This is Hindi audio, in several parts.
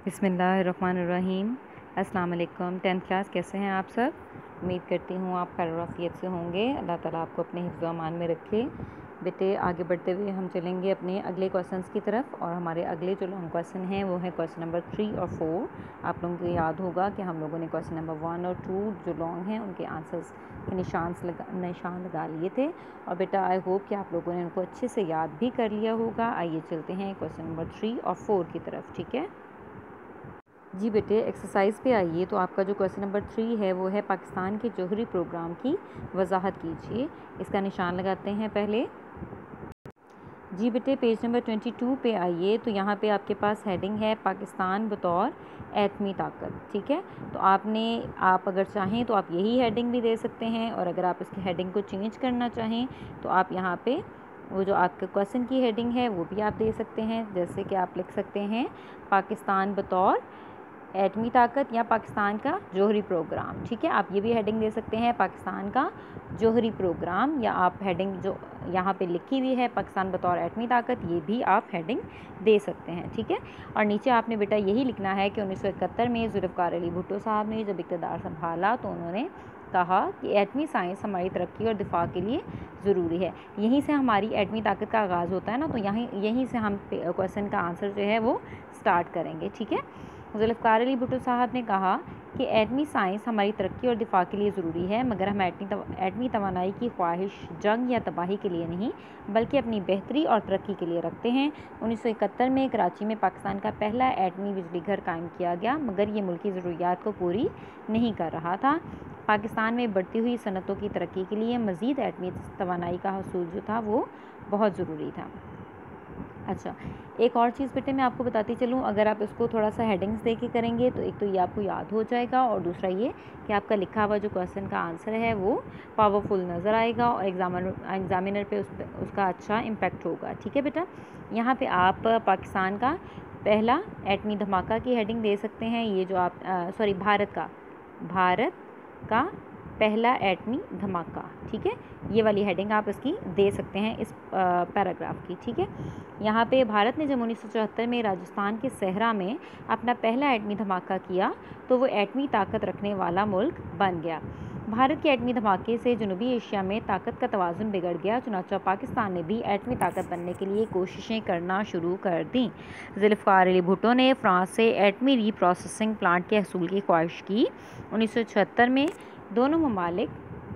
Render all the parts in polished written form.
बिस्मिल्लाहिर्रहमानिर्रहीम। अस्सलाम वालेकुम। 10th क्लास, कैसे हैं आप सब? उम्मीद करती हूँ आप खैर आफियत से होंगे। अल्लाह ताला आपको अपने हिफ्ज़ व अमान में रखे। बेटे, आगे बढ़ते हुए हम चलेंगे अपने अगले क्वेश्चंस की तरफ, और हमारे अगले जो लॉन्ग क्वेश्चन हैं वो है क्वेश्चन नंबर 3 और 4। आप लोगों को याद होगा कि हम लोगों ने क्वेश्चन नंबर 1 और 2 जो लॉन्ग हैं उनके आंसर्स के निशान लगा लिए थे, और बेटा आई होप कि आप लोगों ने उनको अच्छे से याद भी कर लिया होगा। आइए चलते हैं क्वेश्चन नंबर 3 और 4 की तरफ। ठीक है जी बेटे, एक्सरसाइज पे आइए। तो आपका जो क्वेश्चन नंबर 3 है वो है पाकिस्तान के जौहरी प्रोग्राम की वजाहत कीजिए। इसका निशान लगाते हैं पहले। जी बेटे, पेज नंबर 22 पे आइए। तो यहाँ पे आपके पास हेडिंग है पाकिस्तान बतौर एटमी ताकत। ठीक है, तो आप अगर चाहें तो आप यही हेडिंग भी दे सकते हैं, और अगर आप इसकी हेडिंग को चेंज करना चाहें तो आप यहाँ पे वो जो आपके क्वेश्चन की हेडिंग है वो भी आप दे सकते हैं। जैसे कि आप लिख सकते हैं पाकिस्तान बतौर एटमी ताकत या पाकिस्तान का जौहरी प्रोग्राम। ठीक है, आप ये भी हेडिंग दे सकते हैं पाकिस्तान का जौहरी प्रोग्राम, या आप हेडिंग जो यहाँ पे लिखी हुई है पाकिस्तान बतौर एटमी ताकत, ये भी आप हेडिंग दे सकते हैं। ठीक है, और नीचे आपने बेटा यही लिखना है कि 1971 में जुल्फ़िकार अली भुट्टो साहब ने जब इक़्तिदार संभाला तो उन्होंने कहा कि एटमी साइंस हमारी तरक्की और दिफा के लिए ज़रूरी है। यहीं से हमारी एटमी ताकत का आगाज़ होता है ना, तो यहीं से हम क्वेश्चन का आंसर जो है वो स्टार्ट करेंगे। ठीक है, जुल्फ़िकार अली भुट्टो साहब ने कहा कि एटमी साइंस हमारी तरक्की और दिफा के लिए ज़रूरी है, मगर हम एटमी तवानाई की ख्वाहिश जंग या तबाही के लिए नहीं बल्कि अपनी बेहतरी और तरक्की के लिए रखते हैं। 1971 में कराची में पाकिस्तान का पहला एटमी बिजली घर कायम किया गया, मगर ये मुल्की ज़रूरियात को पूरी नहीं कर रहा था। पाकिस्तान में बढ़ती हुई सनतों की तरक्की के लिए मज़ीद एटमी तवानाई का हसूल जो था वो बहुत ज़रूरी था। अच्छा, एक और चीज़ बेटे मैं आपको बताती चलूँ, अगर आप इसको थोड़ा सा हेडिंग्स दे के करेंगे तो एक तो ये आपको याद हो जाएगा, और दूसरा ये कि आपका लिखा हुआ जो क्वेश्चन का आंसर है वो पावरफुल नज़र आएगा, और एग्ज़ामिनर पे उसका अच्छा इम्पैक्ट होगा। ठीक है बेटा, यहाँ पे आप पाकिस्तान का पहला एटमी धमाका की हेडिंग दे सकते हैं। ये जो आप भारत का पहला एटमी धमाका, ठीक है, ये वाली हेडिंग आप इसकी दे सकते हैं इस पैराग्राफ की। ठीक है, यहाँ पे भारत ने जब 1974 में राजस्थान के सहरा में अपना पहला एटमी धमाका किया तो वो एटमी ताकत रखने वाला मुल्क बन गया। भारत के एटमी धमाके से जनूबी एशिया में ताकत का तवाज़ुन बिगड़ गया, चुनांचे पाकिस्तान ने भी एटमी ताकत बनने के लिए कोशिशें करना शुरू कर दी। जुल्फ़िकार अली भुट्टो ने फ्रांस से एटमी रीप्रोसेसिंग प्लांट के हसूल की ख्वाहिश की। 1976 में दोनों ममालिक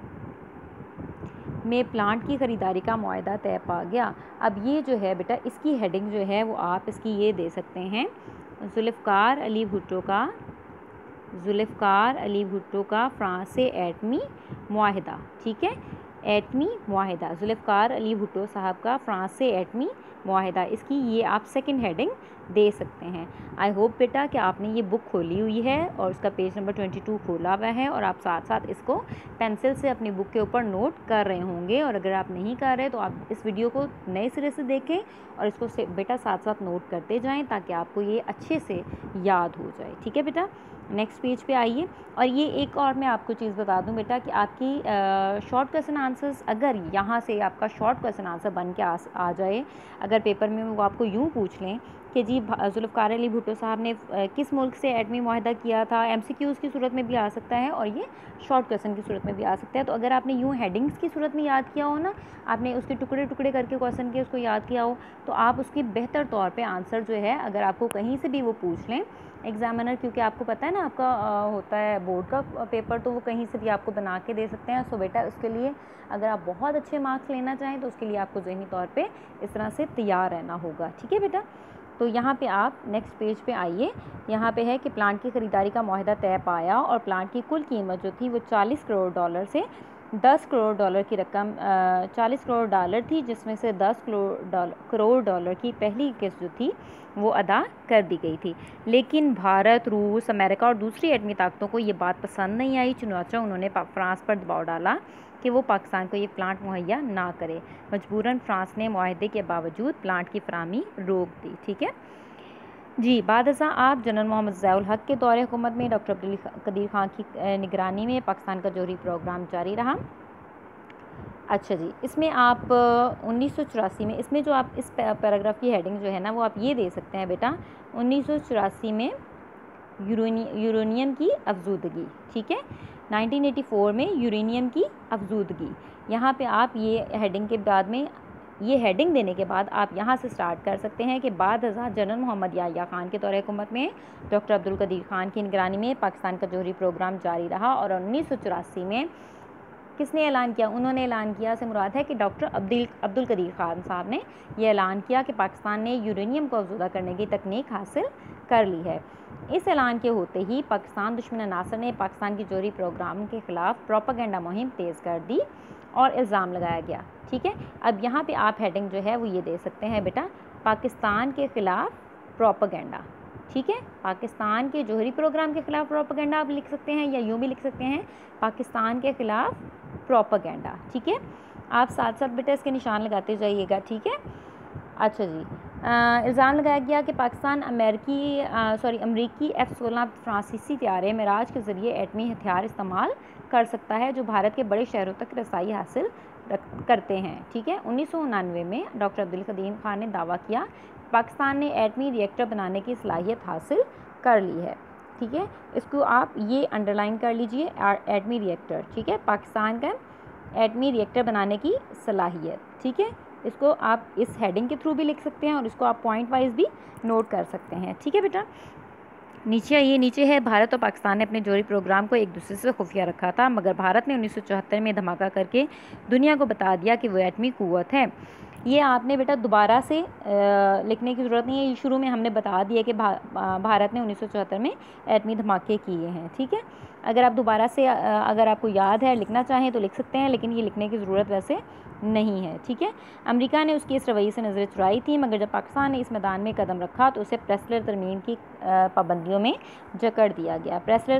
में प्लांट की ख़रीदारी का मुआहदा तय पा गया। अब ये जो है बेटा इसकी हेडिंग जो है वो आप इसकी ये दे सकते हैं, जुल्फ़िकार अली भुट्टो का फ्रांस से एटमी मुआहदा। ठीक है, एटमी मुआहदा, जुल्फ़िकार अली भुट्टो साहब का फ्रांस से एटमी मुआहदा, इसकी ये आप सेकंड हेडिंग दे सकते हैं। आई होप बेटा कि आपने ये बुक खोली हुई है और उसका पेज नंबर 22 खोला हुआ है, और आप साथ साथ इसको पेंसिल से अपनी बुक के ऊपर नोट कर रहे होंगे, और अगर आप नहीं कर रहे तो आप इस वीडियो को नए सिरे से देखें और इसको बेटा साथ साथ नोट करते जाएं ताकि आपको ये अच्छे से याद हो जाए। ठीक है बेटा, नेक्स्ट पेज पे आइए। और ये एक और मैं आपको चीज़ बता दूं बेटा कि आपकी शॉर्ट क्वेश्चन आंसर्स, अगर यहाँ से आपका शॉर्ट क्वेश्चन आंसर बन के आ जाए, अगर पेपर में वो आपको यूँ पूछ लें कि जी जुल्फ़िकार अली भुट्टो साहब ने किस मुल्क से एटमी मुआहदा किया था, MCQs की सूरत में भी आ सकता है और ये शॉर्ट क्वेश्चन की सूरत में भी आ सकता है। तो अगर आपने यूँ हेडिंग्स की सूरत में याद किया हो ना, आपने उसके टुकड़े टुकड़े करके क्वेश्चन के उसको याद किया हो, तो आप उसकी बेहतर तौर पे आंसर जो है, अगर आपको कहीं से भी वो पूछ लें एग्ज़ामिनर, क्योंकि आपको पता है ना आपका होता है बोर्ड का पेपर, तो वो कहीं से भी आपको बना के दे सकते हैं। सो बेटा उसके लिए अगर आप बहुत अच्छे मार्क्स लेना चाहें तो उसके लिए आपको ज़हनी तौर पे इस तरह से तैयार रहना होगा। ठीक है बेटा, तो यहाँ पे आप नेक्स्ट पेज पे आइए। यहाँ पे है कि प्लांट की ख़रीदारी का मुआहदा तय पाया, और प्लांट की कुल कीमत जो थी वो $40 करोड़ से $10 करोड़ की रकम $40 करोड़ थी, जिसमें से $10 करोड़ की पहली किस्त जो थी वो अदा कर दी गई थी। लेकिन भारत, रूस, अमेरिका और दूसरी एटमी ताकतों को ये बात पसंद नहीं आई, चुनांचे उन्होंने फ्रांस पर दबाव डाला कि वो पाकिस्तान को ये प्लांट मुहैया ना करे। मजबूरन फ्रांस ने मुआहदे के बावजूद प्लांट की फराहमी रोक दी। ठीक है जी, बाद आप जनरल मोहम्मद ज़ियाउल हक़ के दौरे हुकूमत में डॉक्टर अब्दुल कदीर खान की निगरानी में पाकिस्तान का जौहरी प्रोग्राम जारी रहा। अच्छा जी, इसमें आप 1984 में, इसमें जो आप इस पैराग्राफ की हेडिंग जो है ना वो आप ये दे सकते हैं बेटा, 1984 में यूरेनियम की अफजूदगी। ठीक है, 1984 में यूरेनियम की अफजूदगी। यहाँ पे आप ये हेडिंग के बाद में, ये हेडिंग देने के बाद आप यहाँ से स्टार्ट कर सकते हैं कि बाद हज़ार जनरल मोहम्मद याह्या खान के दौरे हुकूमत में डॉक्टर अब्दुल कदीर खान की निगरानी में पाकिस्तान का जोहरी प्रोग्राम जारी रहा और 1984 में किसने ऐलान किया? उन्होंने ऐलान किया से मुराद है कि डॉक्टर अब्दुल कदीर खान साहब ने यह ऐलान किया कि पाकिस्तान ने यूरेनियम को अफजूदा करने की तकनीक हासिल कर ली है। इस ऐलान के होते ही पाकिस्तान दुश्मन नासर ने पाकिस्तान की जोहरी प्रोग्राम के ख़िलाफ़ प्रोपागेंडा मुहिम तेज़ कर दी और इल्ज़ाम लगाया गया। ठीक है, अब यहाँ पे आप हेडिंग जो है वो ये दे सकते हैं बेटा, पाकिस्तान के ख़िलाफ़ प्रोपागेंडा। ठीक है, पाकिस्तान के जोहरी प्रोग्राम के ख़िलाफ़ प्रोपागेंडा आप लिख सकते हैं, या यूँ भी लिख सकते हैं पाकिस्तान के ख़िलाफ़ प्रोपागेंडा। ठीक है, आप साथ साथ बेटा इसके निशान लगाते जाइएगा। ठीक है, अच्छा जी, इल्ज़ाम लगाया गया कि पाकिस्तान अमरीकी F-16 फ्रांसीसी तैयारे मिराज के ज़रिए एटमी हथियार इस्तेमाल कर सकता है जो भारत के बड़े शहरों तक रसाई हासिल करते हैं। ठीक है, 1999 में डॉक्टर अब्दुल कदीर खान ने दावा किया पाकिस्तान ने एटमी रिएक्टर बनाने की सलाहियत हासिल कर ली है। ठीक है, इसको आप ये अंडरलाइन कर लीजिए, एटमी रिएक्टर। ठीक है, पाकिस्तान का एटमी रिएक्टर बनाने की सलाहियत। ठीक है, इसको आप इस हेडिंग के थ्रू भी लिख सकते हैं और इसको आप पॉइंट वाइज भी नोट कर सकते हैं। ठीक है बेटा, नीचे है, भारत और पाकिस्तान ने अपने जोहरी प्रोग्राम को एक दूसरे से खुफिया रखा था, मगर भारत ने 1974 में धमाका करके दुनिया को बता दिया कि वो एटमी क़ुव्वत है। ये आपने बेटा दोबारा से लिखने की ज़रूरत नहीं है, ये शुरू में हमने बता दिया कि भारत ने 1974 में एटमी धमाके किए हैं। ठीक है, अगर आप दोबारा से अगर आपको याद है लिखना चाहें तो लिख सकते हैं, लेकिन ये लिखने की ज़रूरत वैसे नहीं है। ठीक है, अमेरिका ने उसकी इस रवैये से नज़रें चुराई थी, मगर जब पाकिस्तान ने इस मैदान में कदम रखा तो उसे प्रेसलर तरमीम की पाबंदियों में जकड़ दिया गया। प्रेसलर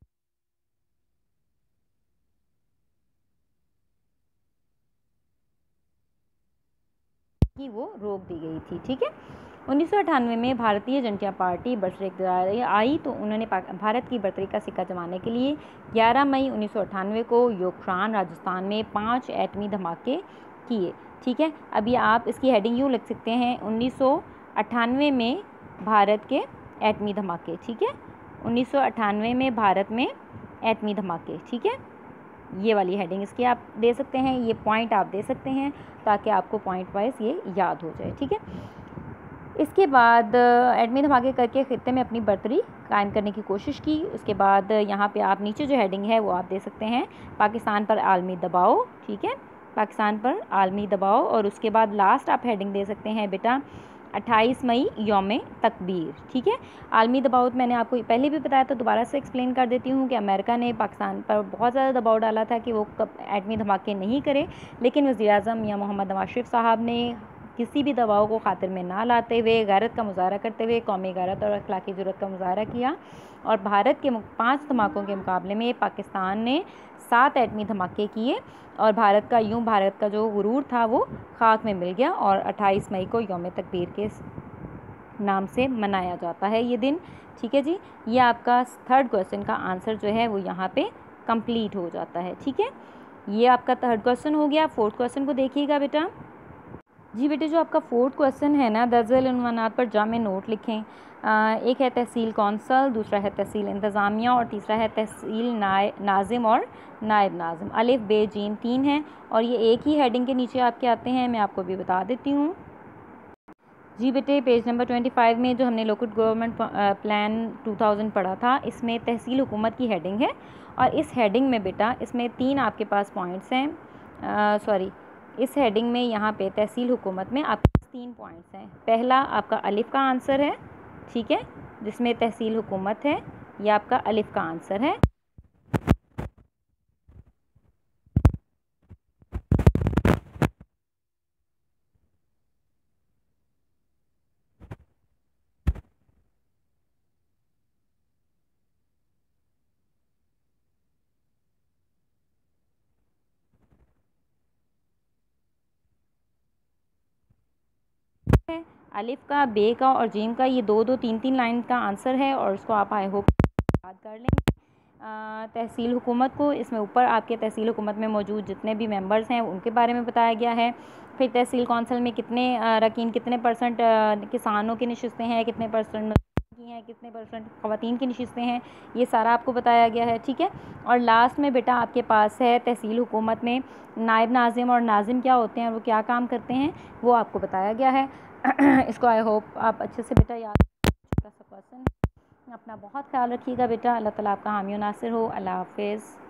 की वो रोक दी गई थी। ठीक है, 1998 में भारतीय जनता पार्टी बरसरे आई तो उन्होंने भारत की बरतरी का सिक्का जमाने के लिए 11 मई 1998 को योगशान राजस्थान में 5 एटमी धमाके किए। ठीक है, अभी आप इसकी हेडिंग यूँ लिख सकते हैं, 1998 में भारत के एटमी धमाके। ठीक है, 1998 में भारत में एटमी धमाके। ठीक है, ये वाली हेडिंग इसकी आप दे सकते हैं, ये पॉइंट आप दे सकते हैं ताकि आपको पॉइंट वाइज ये याद हो जाए। ठीक है, इसके बाद एटमी धमाके करके ख़ित्ते में अपनी बर्तरी कायम करने की कोशिश की। उसके बाद यहाँ पे आप नीचे जो हेडिंग है वो आप दे सकते हैं, पाकिस्तान पर आलमी दबाव। ठीक है, पाकिस्तान पर आलमी दबाव। और उसके बाद लास्ट आप हेडिंग दे सकते हैं बेटा 28 मई यौम तकबीर। ठीक है, आलमी दबाव मैंने आपको पहले भी बताया था, दोबारा से एक्सप्लेन कर देती हूँ कि अमेरिका ने पाकिस्तान पर बहुत ज़्यादा दबाव डाला था कि वो एटमी धमाके नहीं करे, लेकिन वज़ीर-ए-आज़म मियां मोहम्मद नवाज शरीफ साहब ने किसी भी दबाव को खातिर में ना लाते हुए गैरत का मुजाहरा करते हुए कौमी गैरत और अखलाकी ज़रूरत का मुजाहरा किया और भारत के 5 धमाकों के मुकाबले में पाकिस्तान ने 7 एटमी धमाके किए और भारत का जो गुरूर था वो खाक में मिल गया और 28 मई को यौम तकबीर के नाम से मनाया जाता है ये दिन। ठीक है जी, ये आपका थर्ड क्वेश्चन का आंसर जो है वो यहाँ पे कंप्लीट हो जाता है। ठीक है, ये आपका थर्ड क्वेश्चन हो गया। फोर्थ क्वेश्चन को देखिएगा बेटा। जी बेटे, जो आपका फोर्थ क्वेश्चन है ना, दर्जल उन्वानात पर जामे नोट लिखें। एक है तहसील कौंसल, दूसरा है तहसील इंतज़ामिया और तीसरा है तहसील नाजिम और नायब नाजिम। अलिफ बे जीम 3 हैं और ये एक ही हेडिंग के नीचे आपके आते हैं, मैं आपको भी बता देती हूँ। जी बेटे, पेज नंबर 25 में जो हमने लोकल गवर्नमेंट प्लान 2000 पढ़ा था, इसमें तहसील हुकूमत की हेडिंग है और इस हेडिंग में बेटा इसमें 3 आपके पास पॉइंट्स हैं। इस हेडिंग में यहाँ पे तहसील हुकूमत में आपके पास 3 पॉइंट्स हैं। पहला आपका अलिफ का आंसर है, ठीक है, जिसमें तहसील हुकूमत है, ये आपका अलिफ का आंसर है। अलिफ का, बे का और जीम का ये 2-2, 3-3 लाइन का आंसर है और उसको आप आई होप याद कर लेंगे। तहसील हुकूमत को इसमें ऊपर आपके तहसील हुकूमत में मौजूद जितने भी मेंबर्स हैं उनके बारे में बताया गया है। फिर तहसील कौंसिल में कितने अरकान, कितने % किसानों की नशिस्तें हैं, कितने % की की हैं, कितने परसेंट ख़वातीन की नशिस्तें हैं, ये सारा आपको बताया गया है। ठीक है, और लास्ट में बेटा आपके पास है तहसील हुकूमत में नायब नाजिम और नाजिम क्या होते हैं और वो क्या काम करते हैं, वो आपको बताया गया है। इसको आई होप आप अच्छे से बेटा याद, छोटा सा क्वेश्चन। अपना बहुत ख्याल रखिएगा बेटा। अल्लाह ताला आपका हामी और नासिर हो। अल्लाह हाफिज़।